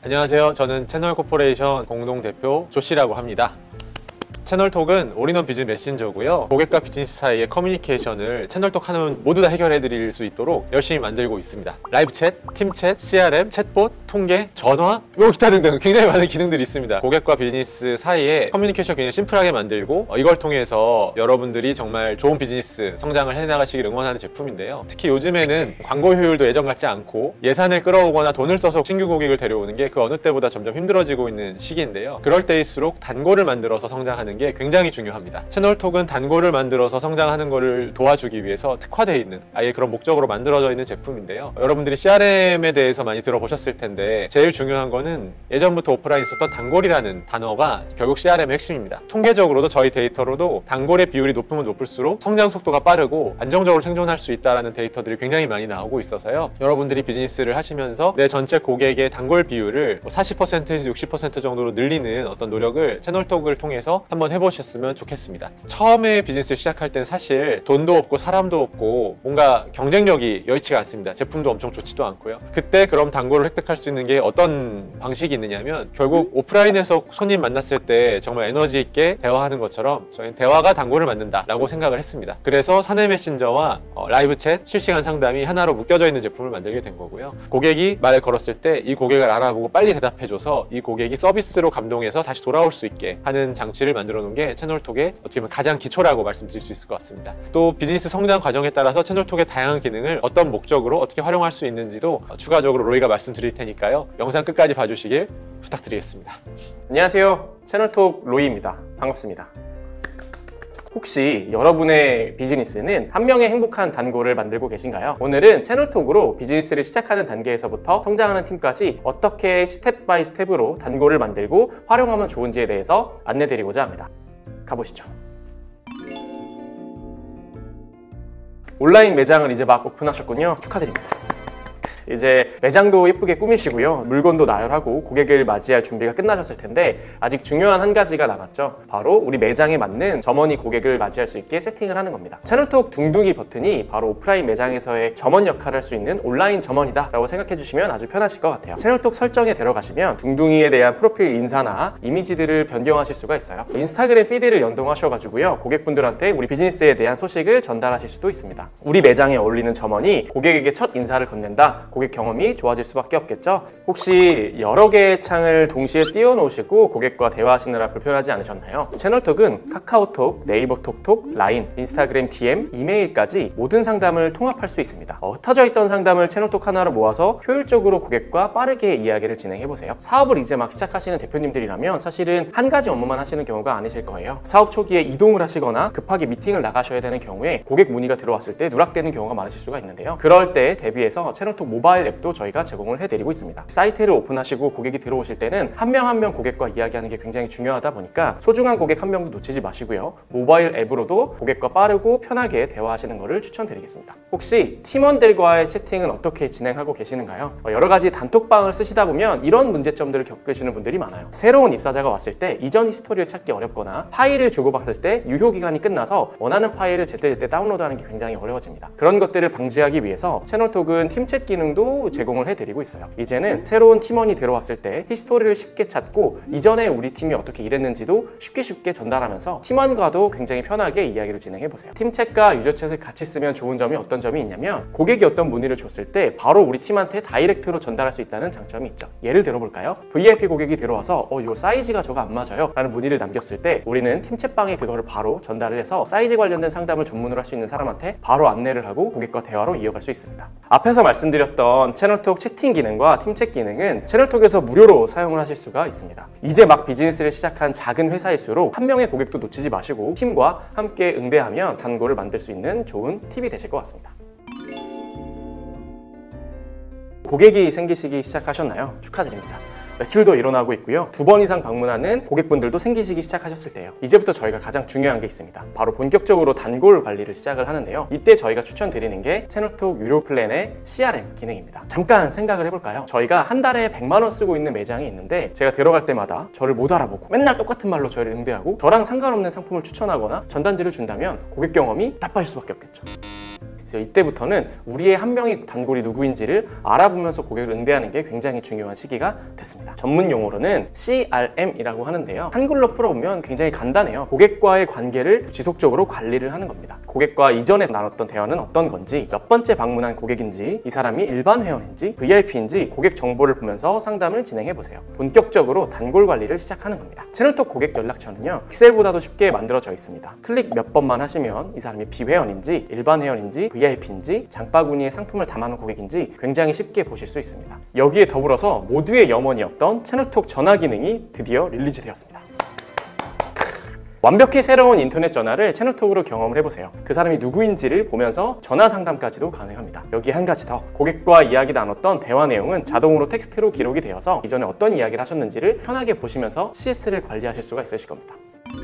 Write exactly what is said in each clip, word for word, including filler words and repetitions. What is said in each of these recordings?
안녕하세요. 저는 채널 코퍼레이션 공동대표 조씨라고 합니다. 채널톡은 올인원 비즈니스 메신저고요. 고객과 비즈니스 사이의 커뮤니케이션을 채널톡 하나면 모두 다 해결해 드릴 수 있도록 열심히 만들고 있습니다. 라이브 챗, 팀챗, 씨알엠, 챗봇, 통계, 전화, 뭐 기타 등등 굉장히 많은 기능들이 있습니다. 고객과 비즈니스 사이에 커뮤니케이션 굉장히 심플하게 만들고 이걸 통해서 여러분들이 정말 좋은 비즈니스 성장을 해나가시길 응원하는 제품인데요. 특히 요즘에는 광고 효율도 예전 같지 않고 예산을 끌어오거나 돈을 써서 신규 고객을 데려오는 게 그 어느 때보다 점점 힘들어지고 있는 시기인데요. 그럴 때일수록 단골을 만들어서 성장하는 게 굉장히 중요합니다. 채널톡은 단골을 만들어서 성장하는 것을 도와주기 위해서 특화되어 있는 아예 그런 목적으로 만들어져 있는 제품인데요. 여러분들이 씨알엠에 대해서 많이 들어보셨을 텐데 제일 중요한 거는 예전부터 오프라인에 있었던 단골이라는 단어가 결국 씨알엠의 핵심입니다. 통계적으로도 저희 데이터로도 단골의 비율이 높으면 높을수록 성장 속도가 빠르고 안정적으로 생존할 수 있다는 데이터들이 굉장히 많이 나오고 있어서요. 여러분들이 비즈니스를 하시면서 내 전체 고객의 단골 비율을 사십 퍼센트에서 육십 퍼센트 정도로 늘리는 어떤 노력을 채널톡을 통해서 한번 해보셨으면 좋겠습니다. 처음에 비즈니스를 시작할 때는 사실 돈도 없고 사람도 없고 뭔가 경쟁력이 여의치가 않습니다. 제품도 엄청 좋지도 않고요. 그때 그럼 단골을 획득할 수 있는 게 어떤 방식이 있느냐면 결국 오프라인에서 손님 만났을 때 정말 에너지 있게 대화하는 것처럼 저희는 대화가 단골을 만든다 라고 생각을 했습니다. 그래서 사내 메신저와 어, 라이브 챗, 실시간 상담이 하나로 묶여져 있는 제품을 만들게 된 거고요. 고객이 말을 걸었을 때 이 고객을 알아보고 빨리 대답해줘서 이 고객이 서비스로 감동해서 다시 돌아올 수 있게 하는 장치를 만들어 놓은 게 채널톡의 어떻게 보면 가장 기초라고 말씀드릴 수 있을 것 같습니다. 또 비즈니스 성장 과정에 따라서 채널톡의 다양한 기능을 어떤 목적으로 어떻게 활용할 수 있는지도 추가적으로 로이가 말씀드릴 테니까요. 영상 끝까지 봐주시길 부탁드리겠습니다. 안녕하세요. 채널톡 로이입니다. 반갑습니다. 혹시 여러분의 비즈니스는 한 명의 행복한 단골을 만들고 계신가요? 오늘은 채널톡으로 비즈니스를 시작하는 단계에서부터 성장하는 팀까지 어떻게 스텝 바이 스텝으로 단골을 만들고 활용하면 좋은지에 대해서 안내드리고자 합니다. 가보시죠. 온라인 매장을 이제 막 오픈하셨군요. 축하드립니다. 이제 매장도 예쁘게 꾸미시고요. 물건도 나열하고 고객을 맞이할 준비가 끝나셨을 텐데 아직 중요한 한 가지가 남았죠. 바로 우리 매장에 맞는 점원이 고객을 맞이할 수 있게 세팅을 하는 겁니다. 채널톡 둥둥이 버튼이 바로 오프라인 매장에서의 점원 역할을 할 수 있는 온라인 점원이다 라고 생각해 주시면 아주 편하실 것 같아요. 채널톡 설정에 들어가시면 둥둥이에 대한 프로필 인사나 이미지들을 변경하실 수가 있어요. 인스타그램 피드를 연동하셔가지고요. 고객분들한테 우리 비즈니스에 대한 소식을 전달하실 수도 있습니다. 우리 매장에 어울리는 점원이 고객에게 첫 인사를 건넨다. 고객 경험이 좋아질 수밖에 없겠죠. 혹시 여러 개의 창을 동시에 띄워놓으시고 고객과 대화하시느라 불편하지 않으셨나요? 채널톡은 카카오톡, 네이버 톡톡, 라인, 인스타그램 디엠, 이메일까지 모든 상담을 통합할 수 있습니다. 어, 흩어져 있던 상담을 채널톡 하나로 모아서 효율적으로 고객과 빠르게 이야기를 진행해보세요. 사업을 이제 막 시작하시는 대표님들이라면 사실은 한 가지 업무만 하시는 경우가 아니실 거예요. 사업 초기에 이동을 하시거나 급하게 미팅을 나가셔야 되는 경우에 고객 문의가 들어왔을 때 누락되는 경우가 많으실 수가 있는데요. 그럴 때 대비해서 채널톡 모바일 앱도 저희가 제공을 해드리고 있습니다. 사이트를 오픈하시고 고객이 들어오실 때는 한 명 한 명 고객과 이야기하는 게 굉장히 중요하다 보니까 소중한 고객 한 명도 놓치지 마시고요. 모바일 앱으로도 고객과 빠르고 편하게 대화하시는 것을 추천드리겠습니다. 혹시 팀원들과의 채팅은 어떻게 진행하고 계시는가요? 여러 가지 단톡방을 쓰시다 보면 이런 문제점들을 겪으시는 분들이 많아요. 새로운 입사자가 왔을 때 이전 히스토리를 찾기 어렵거나 파일을 주고받을 때 유효기간이 끝나서 원하는 파일을 제때제때 다운로드하는 게 굉장히 어려워집니다. 그런 것들을 방지하기 위해서 채널톡은 팀챗 기능도 제공을 해드리고 있어요. 이제는 새로운 팀원이 들어왔을 때 히스토리를 쉽게 찾고 이전에 우리 팀이 어떻게 일했는지도 쉽게 쉽게 전달하면서 팀원과도 굉장히 편하게 이야기를 진행해보세요. 팀챗과 유저챗을 같이 쓰면 좋은 점이 어떤 점이 있냐면 고객이 어떤 문의를 줬을 때 바로 우리 팀한테 다이렉트로 전달할 수 있다는 장점이 있죠. 예를 들어볼까요? 브이아이피 고객이 들어와서 어, 이 사이즈가 저거 안 맞아요 라는 문의를 남겼을 때 우리는 팀챗방에 그거를 바로 전달을 해서 사이즈 관련된 상담을 전문으로 할 수 있는 사람한테 바로 안내를 하고 고객과 대화로 이어갈 수 있습니다. 앞에서 말씀드렸던 채널톡 채팅 기능과 팀챗 기능은 채널톡에서 무료로 사용을 하실 수가 있습니다. 이제 막 비즈니스를 시작한 작은 회사일수록 한 명의 고객도 놓치지 마시고 팀과 함께 응대하면 단골을 만들 수 있는 좋은 팁이 되실 것 같습니다. 고객이 생기시기 시작하셨나요? 축하드립니다. 매출도 일어나고 있고요. 두 번 이상 방문하는 고객분들도 생기시기 시작하셨을 때요. 이제부터 저희가 가장 중요한 게 있습니다. 바로 본격적으로 단골 관리를 시작을 하는데요. 이때 저희가 추천드리는 게 채널톡 유료 플랜의 씨알엠 기능입니다. 잠깐 생각을 해볼까요? 저희가 한 달에 백만 원 쓰고 있는 매장이 있는데 제가 들어갈 때마다 저를 못 알아보고 맨날 똑같은 말로 저를 응대하고 저랑 상관없는 상품을 추천하거나 전단지를 준다면 고객 경험이 나빠질 수밖에 없겠죠. 그래서 이때부터는 우리의 한 명의 단골이 누구인지를 알아보면서 고객을 응대하는 게 굉장히 중요한 시기가 됐습니다. 전문 용어로는 씨알엠이라고 하는데요. 한글로 풀어보면 굉장히 간단해요. 고객과의 관계를 지속적으로 관리를 하는 겁니다. 고객과 이전에 나눴던 대화는 어떤 건지, 몇 번째 방문한 고객인지, 이 사람이 일반 회원인지 브이아이피인지 고객 정보를 보면서 상담을 진행해 보세요. 본격적으로 단골 관리를 시작하는 겁니다. 채널톡 고객 연락처는요, 엑셀보다도 쉽게 만들어져 있습니다. 클릭 몇 번만 하시면 이 사람이 비회원인지 일반 회원인지 브이아이피인지 장바구니에 상품을 담아놓은 고객인지 굉장히 쉽게 보실 수 있습니다. 여기에 더불어서 모두의 염원이었던 채널톡 전화 기능이 드디어 릴리즈 되었습니다. 완벽히 새로운 인터넷 전화를 채널톡으로 경험을 해보세요. 그 사람이 누구인지를 보면서 전화 상담까지도 가능합니다. 여기 한 가지 더, 고객과 이야기 나눴던 대화 내용은 자동으로 텍스트로 기록이 되어서 이전에 어떤 이야기를 하셨는지를 편하게 보시면서 씨에스를 관리하실 수가 있으실 겁니다.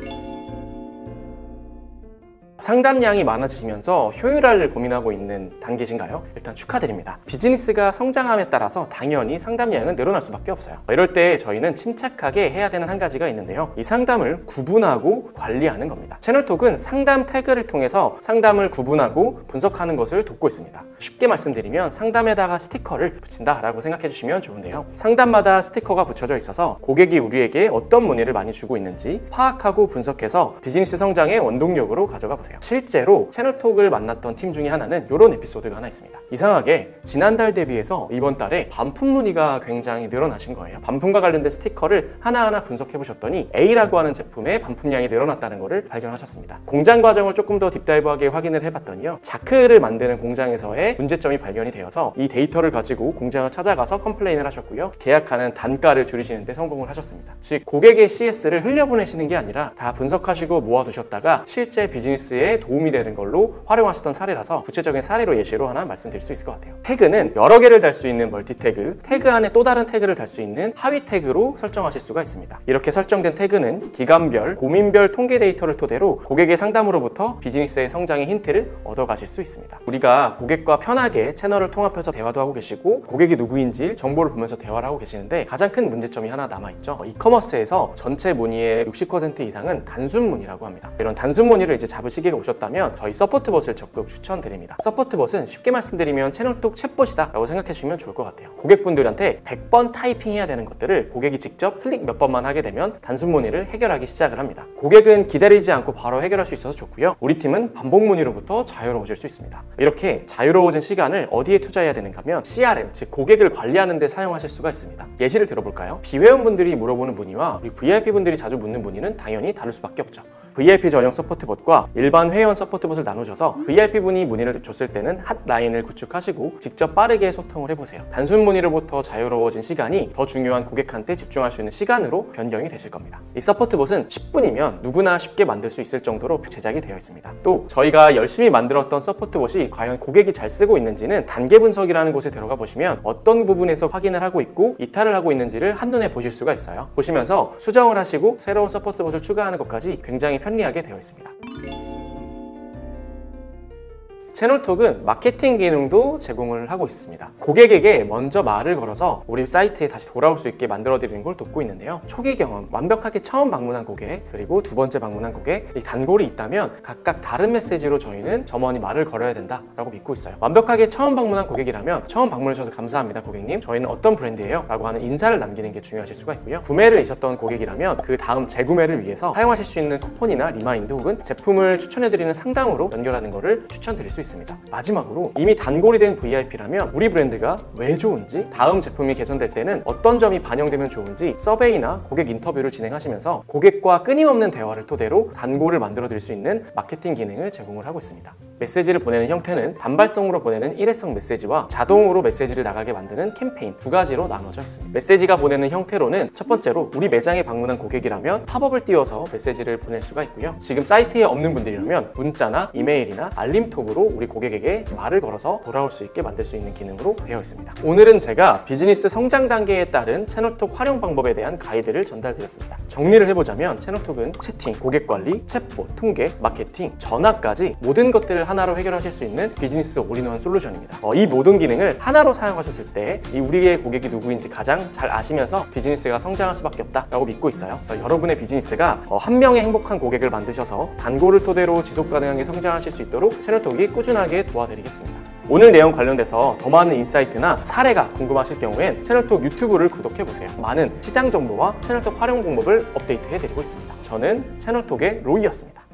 상담량이 많아지면서 효율화를 고민하고 있는 단계신가요? 일단 축하드립니다. 비즈니스가 성장함에 따라서 당연히 상담량은 늘어날 수밖에 없어요. 이럴 때 저희는 침착하게 해야 되는 한 가지가 있는데요. 이 상담을 구분하고 관리하는 겁니다. 채널톡은 상담 태그를 통해서 상담을 구분하고 분석하는 것을 돕고 있습니다. 쉽게 말씀드리면 상담에다가 스티커를 붙인다 라고 생각해 주시면 좋은데요. 상담마다 스티커가 붙여져 있어서 고객이 우리에게 어떤 문의를 많이 주고 있는지 파악하고 분석해서 비즈니스 성장의 원동력으로 가져가 보세요. 실제로 채널톡을 만났던 팀 중에 하나는 이런 에피소드가 하나 있습니다. 이상하게 지난달 대비해서 이번 달에 반품 문의가 굉장히 늘어나신 거예요. 반품과 관련된 스티커를 하나하나 분석해 보셨더니 A라고 하는 제품의 반품량이 늘어났다는 것을 발견하셨습니다. 공장 과정을 조금 더 딥다이브하게 확인을 해봤더니요, 자크를 만드는 공장에서의 문제점이 발견이 되어서 이 데이터를 가지고 공장을 찾아가서 컴플레인을 하셨고요, 계약하는 단가를 줄이시는 데 성공을 하셨습니다. 즉 고객의 씨에스를 흘려보내시는 게 아니라 다 분석하시고 모아두셨다가 실제 비즈니스에 도움이 되는 걸로 활용하셨던 사례라서 구체적인 사례로 예시로 하나 말씀드릴 수 있을 것 같아요. 태그는 여러 개를 달 수 있는 멀티 태그, 태그 안에 또 다른 태그를 달 수 있는 하위 태그로 설정하실 수가 있습니다. 이렇게 설정된 태그는 기간별, 고민별 통계 데이터를 토대로 고객의 상담으로부터 비즈니스의 성장의 힌트를 얻어가실 수 있습니다. 우리가 고객과 편하게 채널을 통합해서 대화도 하고 계시고 고객이 누구인지 정보를 보면서 대화를 하고 계시는데 가장 큰 문제점이 하나 남아있죠. 이커머스에서 전체 문의의 육십 퍼센트 이상은 단순 문의라고 합니다. 이런 단순 문의를 이제 잡을 시기가 오셨다면 저희 서포트봇을 적극 추천드립니다. 서포트봇은 쉽게 말씀드리면 채널톡 챗봇이다 라고 생각해 주시면 좋을 것 같아요. 고객분들한테 백 번 타이핑 해야 되는 것들을 고객이 직접 클릭 몇 번만 하게 되면 단순 문의를 해결하기 시작을 합니다. 고객은 기다리지 않고 바로 해결할 수 있어서 좋고요, 우리 팀은 반복 문의로부터 자유로워질 수 있습니다. 이렇게 자유로워진 시간을 어디에 투자해야 되는가 하면 씨알엠, 즉 고객을 관리하는 데 사용하실 수가 있습니다. 예시를 들어볼까요? 비회원분들이 물어보는 문의와 우리 브이아이피분들이 자주 묻는 문의는 당연히 다를 수밖에 없죠. 브이아이피 전용 서포트봇과 일반 회원 서포트봇을 나누셔서 브이아이피분이 문의를 줬을 때는 핫라인을 구축하시고 직접 빠르게 소통을 해보세요. 단순 문의로부터 자유로워진 시간이 더 중요한 고객한테 집중할 수 있는 시간으로 변경이 되실 겁니다. 이 서포트봇은 십 분이면 누구나 쉽게 만들 수 있을 정도로 제작이 되어 있습니다. 또 저희가 열심히 만들었던 서포트봇이 과연 고객이 잘 쓰고 있는지는 단계 분석이라는 곳에 들어가 보시면 어떤 부분에서 확인을 하고 있고 이탈을 하고 있는지를 한눈에 보실 수가 있어요. 보시면서 수정을 하시고 새로운 서포트봇을 추가하는 것까지 굉장히 편리하게 되어 있습니다. 채널톡은 마케팅 기능도 제공을 하고 있습니다. 고객에게 먼저 말을 걸어서 우리 사이트에 다시 돌아올 수 있게 만들어드리는 걸 돕고 있는데요. 초기 경험, 완벽하게 처음 방문한 고객, 그리고 두 번째 방문한 고객, 이 단골이 있다면 각각 다른 메시지로 저희는 점원이 말을 걸어야 된다라고 믿고 있어요. 완벽하게 처음 방문한 고객이라면 처음 방문해 주셔서 감사합니다 고객님, 저희는 어떤 브랜드예요? 라고 하는 인사를 남기는 게 중요하실 수가 있고요. 구매를 하셨던 고객이라면 그 다음 재구매를 위해서 사용하실 수 있는 쿠폰이나 리마인드 혹은 제품을 추천해드리는 상담으로 연결하는 것을 추천드릴 수 있습니다. 마지막으로 이미 단골이 된 브이아이피라면 우리 브랜드가 왜 좋은지, 다음 제품이 개선될 때는 어떤 점이 반영되면 좋은지 서베이나 고객 인터뷰를 진행하시면서 고객과 끊임없는 대화를 토대로 단골을 만들어 드릴 수 있는 마케팅 기능을 제공을 하고 있습니다. 메시지를 보내는 형태는 단발성으로 보내는 일회성 메시지와 자동으로 메시지를 나가게 만드는 캠페인 두 가지로 나눠져 있습니다. 메시지가 보내는 형태로는 첫 번째로 우리 매장에 방문한 고객이라면 팝업을 띄워서 메시지를 보낼 수가 있고요. 지금 사이트에 없는 분들이라면 문자나 이메일이나 알림톡으로 우리 고객에게 말을 걸어서 돌아올 수 있게 만들 수 있는 기능으로 되어 있습니다. 오늘은 제가 비즈니스 성장 단계에 따른 채널톡 활용 방법에 대한 가이드를 전달드렸습니다. 정리를 해보자면 채널톡은 채팅, 고객 관리, 챗봇, 통계, 마케팅, 전화까지 모든 것들을 하나로 해결하실 수 있는 비즈니스 올인원 솔루션입니다. 어, 이 모든 기능을 하나로 사용하셨을 때 이 우리의 고객이 누구인지 가장 잘 아시면서 비즈니스가 성장할 수밖에 없다라고 믿고 있어요. 그래서 여러분의 비즈니스가 어, 한 명의 행복한 고객을 만드셔서 단골을 토대로 지속 가능하게 성장하실 수 있도록 채널톡이 꾸준히 꾸준하게 도와드리겠습니다. 오늘 내용 관련돼서 더 많은 인사이트나 사례가 궁금하실 경우엔 채널톡 유튜브를 구독해보세요. 많은 시장 정보와 채널톡 활용 방법을 업데이트해드리고 있습니다. 저는 채널톡의 로이였습니다.